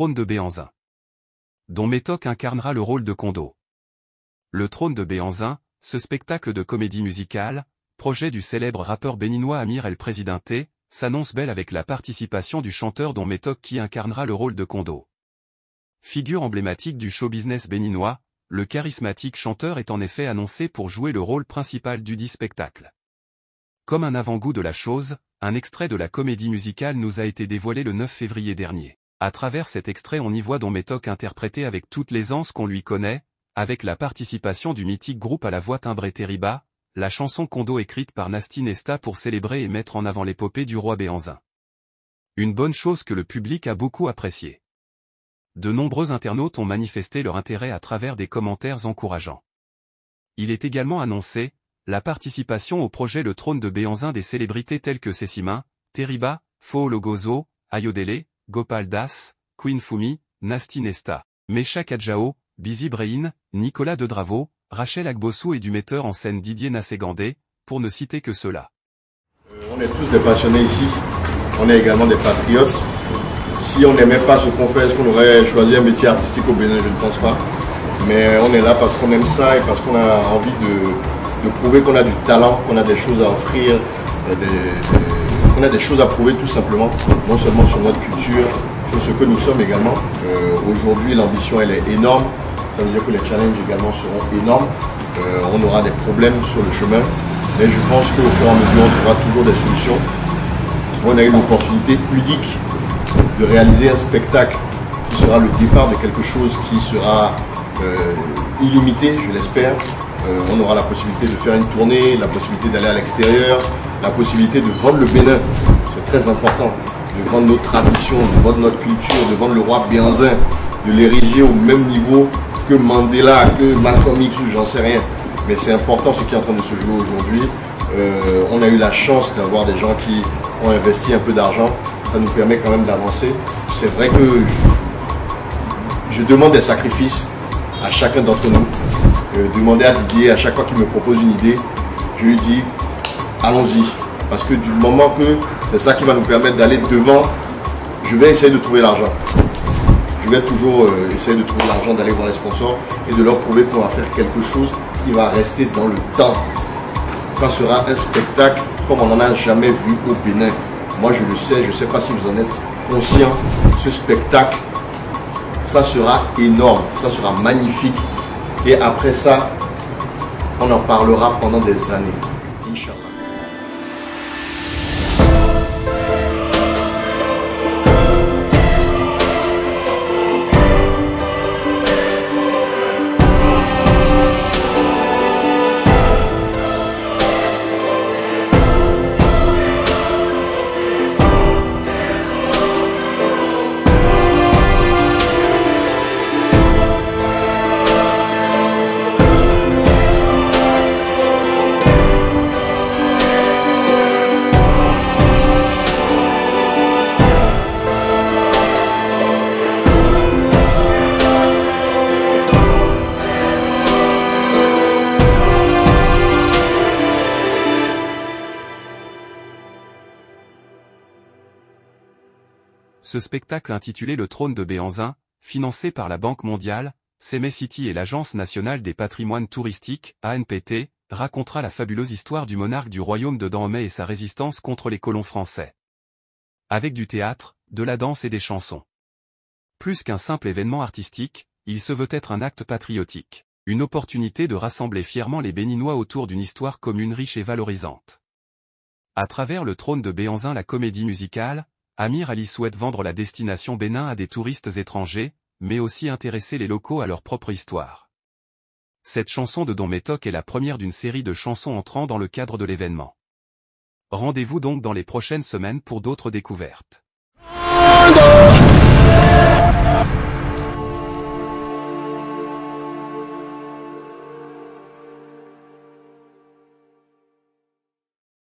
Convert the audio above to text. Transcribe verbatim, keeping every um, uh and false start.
trône de Béhanzin. Don Métoc incarnera le rôle de Kondo. Le trône de Béhanzin, ce spectacle de comédie musicale, projet du célèbre rappeur béninois Amir El Presidente, s'annonce belle avec la participation du chanteur Don Métoc qui incarnera le rôle de Kondo. Figure emblématique du show business béninois, le charismatique chanteur est en effet annoncé pour jouer le rôle principal du dit spectacle. Comme un avant-goût de la chose, un extrait de la comédie musicale nous a été dévoilé le neuf février dernier. À travers cet extrait on y voit Don Métoc interpréter avec toute l'aisance qu'on lui connaît, avec la participation du mythique groupe à la voix timbrée Teriba, la chanson Kondo écrite par Nasty Nesta pour célébrer et mettre en avant l'épopée du roi Béhanzin. Une bonne chose que le public a beaucoup appréciée. De nombreux internautes ont manifesté leur intérêt à travers des commentaires encourageants. Il est également annoncé, la participation au projet Le Trône de Béhanzin des célébrités telles que Sessimin, Teriba, Fo Logozo, Ayodele, Gopal Das, Queen Fumi, Nasty Nesta, Mecha Kadjao, Busy Brain, Nicolas Dedravo, Rachel Agbossou et du metteur en scène Didier Nassegandé, pour ne citer que ceux-là. Euh, on est tous des passionnés ici, on est également des patriotes. Si on n'aimait pas ce qu'on fait, est-ce qu'on aurait choisi un métier artistique au Bénin? Je ne pense pas. Mais on est là parce qu'on aime ça et parce qu'on a envie de, de prouver qu'on a du talent, qu'on a des choses à offrir, qu'on a des, des, qu'on a des choses à prouver tout simplement, non seulement sur notre culture, sur ce que nous sommes également. Euh, Aujourd'hui, l'ambition elle est énorme. Ça veut dire que les challenges également seront énormes. Euh, on aura des problèmes sur le chemin. Mais je pense qu'au fur et à mesure, on trouvera toujours des solutions. On a eu une opportunité unique de réaliser un spectacle qui sera le départ de quelque chose qui sera euh, illimité, je l'espère. Euh, on aura la possibilité de faire une tournée, la possibilité d'aller à l'extérieur, la possibilité de vendre le Bénin, c'est très important, de vendre nos traditions, de vendre notre culture, de vendre le roi Béhanzin, de l'ériger au même niveau que Mandela, que Malcolm X ou j'en sais rien. Mais c'est important ce qui est en train de se jouer aujourd'hui. Euh, on a eu la chance d'avoir des gens qui ont investi un peu d'argent. Ça nous permet quand même d'avancer. C'est vrai que je, je demande des sacrifices à chacun d'entre nous. Euh, demander à Didier, à chaque fois qu'il me propose une idée, je lui dis allons-y. Parce que du moment que c'est ça qui va nous permettre d'aller devant, je vais essayer de trouver l'argent. Je vais toujours euh, essayer de trouver l'argent, d'aller voir les sponsors et de leur prouver qu'on va faire quelque chose qui va rester dans le temps. Ça sera un spectacle comme on n'en a jamais vu au Bénin. Moi je le sais, je ne sais pas si vous en êtes conscients, ce spectacle, ça sera énorme, ça sera magnifique. Et après ça, on en parlera pendant des années. Inch'Allah. Ce spectacle intitulé Le Trône de Béhanzin, financé par la Banque mondiale, Semay City et l'Agence nationale des patrimoines touristiques, A N P T, racontera la fabuleuse histoire du monarque du royaume de Dahomey et sa résistance contre les colons français. Avec du théâtre, de la danse et des chansons. Plus qu'un simple événement artistique, il se veut être un acte patriotique, une opportunité de rassembler fièrement les Béninois autour d'une histoire commune riche et valorisante. À travers Le Trône de Béhanzin, la comédie musicale, Amir Ali souhaite vendre la destination Bénin à des touristes étrangers, mais aussi intéresser les locaux à leur propre histoire. Cette chanson de Don Métoc est la première d'une série de chansons entrant dans le cadre de l'événement. Rendez-vous donc dans les prochaines semaines pour d'autres découvertes.